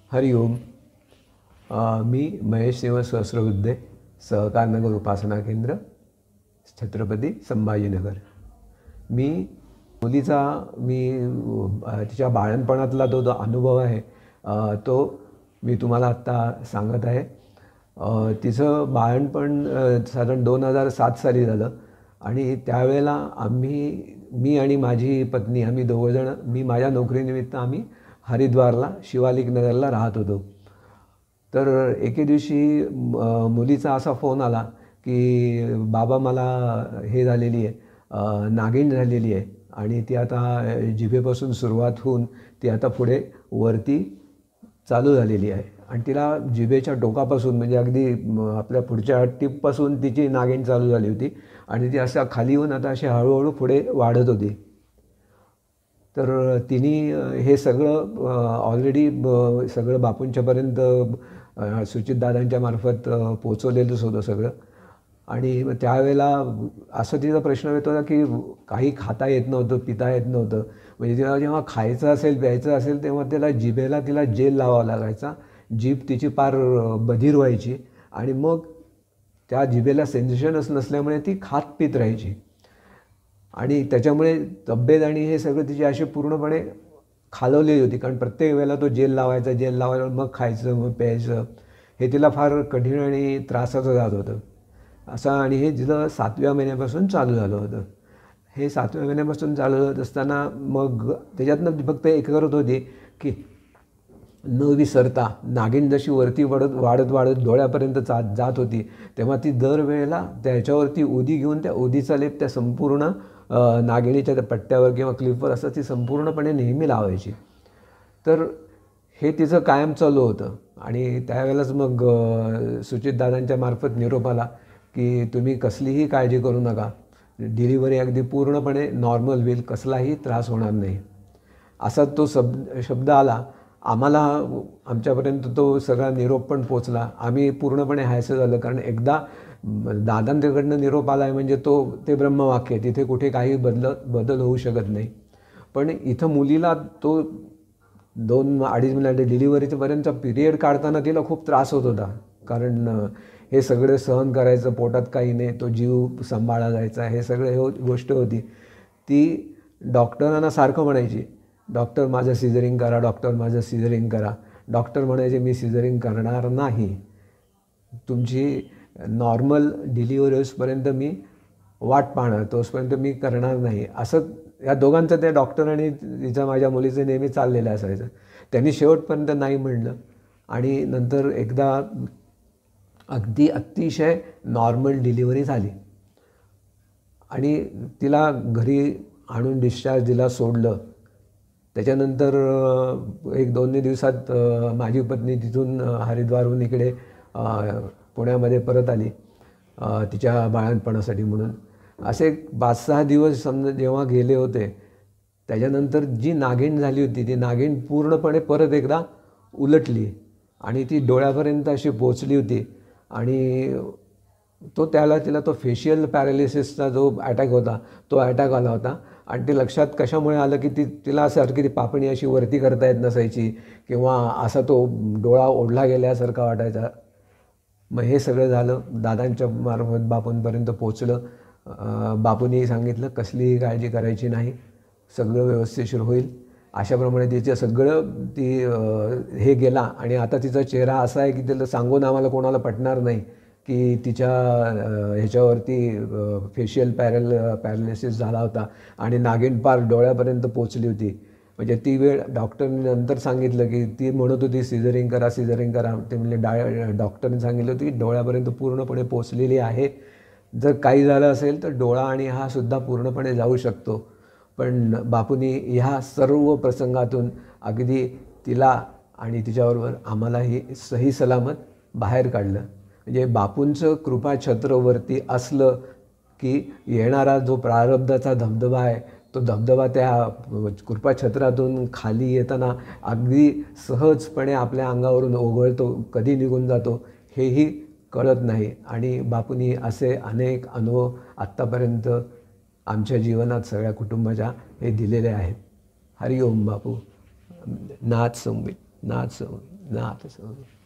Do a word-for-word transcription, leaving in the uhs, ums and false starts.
हरि ओम. मी महेश सिंह सहस्रबुद्धे, सहकारनगर उपासना केंद्र, छत्रपती संभाजीनगर. मी मुलीचा मी तिच्या बाळणपणातला तो जो अनुभव आहे तो मी तुम्हाला आत्ता सांगत आहे. तिचं बाळणपण साधारण दोन हजार सात साली झालं आणि त्यावेळेला आम्ही मी आणि माझी पत्नी आम्ही दोघंजण मी माझ्या नोकरीनिमित्त आम्ही हरिद्वारला शिवालिक नगरला राहत होतो. तर एके दिवशी मुलीचा असा फोन आला की बाबा मला हे झालेली आहे, नागिण झालेली आहे आणि ती आता जिभेपासून सुरुवात होऊन ती आता पुढे वरती चालू झालेली आहे आणि तिला जिभेच्या टोकापासून म्हणजे अगदी आपल्या पुढच्या टिपपासून तिची नागिण चालू झाली होती आणि ती अशा खाली येऊन आता अशी हळूहळू पुढे वाढत होती. तर तिने हे सगळं ऑलरेडी सगळं बापूंच्यापर्यंत सुचितदादांच्या मार्फत पोचवलेलंच होतं सगळं. आणि त्यावेळेला असं तिचा प्रश्न येत होता की काही खाता येत नव्हतं, पिता येत नव्हतं. म्हणजे तिला जेव्हा खायचं असेल प्यायचं असेल तेव्हा त्याला जिभेला तिला जेल लावावा लागायचा. जीभ तिची पार बधीर व्हायची आणि मग त्या जिभेला सेन्सेशनच नसल्यामुळे ती खात पित राहायची आणि त्याच्यामुळे तब्येत आणि हे सगळं तिची अशी पूर्णपणे खालवलेली होती. कारण प्रत्येक वेळेला तो जेल लावायचा जेल लावायला मग खायचं मग प्यायचं हे तिला फार कठीण आणि त्रासाचं जात होतं असं. आणि हे तिला सातव्या महिन्यापासून चालू झालं होतं. हे सातव्या महिन्यापासून चालू होत असताना मग त्याच्यातनं फक्त एक करत होती की न विसरता नागिण जशी वरती वाढत वाढत वाढत डोळ्यापर्यंत जात जात होती तेव्हा ती दरवेळेला त्याच्यावरती उदी घेऊन त्या उदीचा लेप त्या संपूर्ण नागिणीच्या त्या पट्ट्यावर किंवा क्लिपवर असं ती संपूर्णपणे नेहमी लावायची. तर हे तिचं कायम चालू होतं. आणि त्यावेळेलाच मग सुचितदादांच्या मार्फत निरोप आला की तुम्ही कसलीही काळजी करू नका, डिलिव्हरी अगदी पूर्णपणे नॉर्मल होईल, कसलाही त्रास होणार नाही असा तो शब्द शब्द आला. आम्हाला आमच्यापर्यंत तो सगळा निरोप पण पोचला. आम्ही पूर्णपणे हायसं झालं कारण एकदा दादांच्याकडनं निरोप आला आहे म्हणजे तो ते ब्रह्मवाक्य आहे, तिथे कुठे काही बदल बदल होऊ शकत नाही. पण इथं मुलीला तो दोन अडीच महिन्याच्या डिलिव्हरीपर्यंतचा पिरियड काढताना तिला खूप त्रास होत होता. कारण हे सगळं सहन करायचं, पोटात काही नाही, तो जीव सांभाळा जायचा, हे सगळं हो गोष्ट होती. ती डॉक्टरांना सारखं म्हणायची डॉक्टर माझं सिझरिंग करा, डॉक्टर माझं सिझरिंग करा. डॉक्टर म्हणायचे मी सिझरिंग करणार नाही, तुमची नॉर्मल डिलिव्हरी होईपर्यंत मी वाट पाहणार, तोपर्यंत मी करणार नाही. असं या दोघांचं त्या डॉक्टर आणि तिच्या माझ्या मुलीचं नेहमी चाललेलं असायचं. त्यांनी शेवटपर्यंत नाही म्हणलं आणि नंतर एकदा अगदी अतिशय नॉर्मल डिलिव्हरी झाली आणि तिला घरी आणून डिस्चार्ज दिला, सोडलं. त्याच्यानंतर एक दोन दिवसात माझी पत्नी तिथून हरिद्वारहून इकडे पुण्यामध्ये परत आली तिच्या बाळणपणासाठी म्हणून. असे पाच सहा दिवस समजा जेव्हा गेले होते त्याच्यानंतर जी नागिण झाली होती ती नागिण पूर्णपणे परत एकदा उलटली आणि ती डोळ्यापर्यंत अशी पोचली होती. आणि तो त्याला तिला तो फेशियल पॅरालिसिसचा जो अटॅक होता तो अटॅक आला होता. आणि ते लक्षात कशामुळे आलं की ती तिला असं की ती पापणी अशी वरती करता येत नसायची किंवा असा तो डोळा ओढला गेल्यासारखा वाटायचा. मग हे सगळं झालं, दादांच्या मार्फत बापूंपर्यंत पोचलं. बापूंनी सांगितलं कसलीही काळजी करायची नाही, सगळं व्यवस्थिशीर होईल. अशाप्रमाणे तिचं सगळं ती हे गेला. आणि आता तिचा चेहरा असा आहे की तिला सांगून आम्हाला कोणाला पटणार नाही की तिच्या ह्याच्यावरती फेशियल पॅरल पॅरालिसिस झाला होता आणि नागिण पार डोळ्यापर्यंत पोचली होती. म्हणजे ती वेळ डॉक्टरने नंतर सांगितलं की ती म्हणत होती सिझरिंग करा सिझरिंग करा. ते म्हणजे डा डॉक्टरने सांगितलं होतं की डोळ्यापर्यंत पूर्णपणे पोचलेली आहे. जर काही झालं असेल तर डोळा आणि हा सुद्धा पूर्णपणे जाऊ शकतो. पण बापूंनी ह्या सर्व प्रसंगातून अगदी तिला आणि तिच्याबरोबर आम्हालाही सही सलामत बाहेर काढलं. म्हणजे बापूंचं कृपाछत्रवरती असलं की येणारा जो प्रारब्धाचा धबधबा आहे तो धबधबा त्या कृपाछत्रातून खाली येताना अगदी सहजपणे आपल्या अंगावरून ओघळतो, कधी निघून जातो हेही कळत नाही. आणि बापूंनी असे अनेक अनुभव आत्तापर्यंत आमच्या जीवनात सगळ्या कुटुंबाच्या हे दिलेले आहेत. हरि ओम बापू. नाथ संगीत नाथ संगीत. नाथ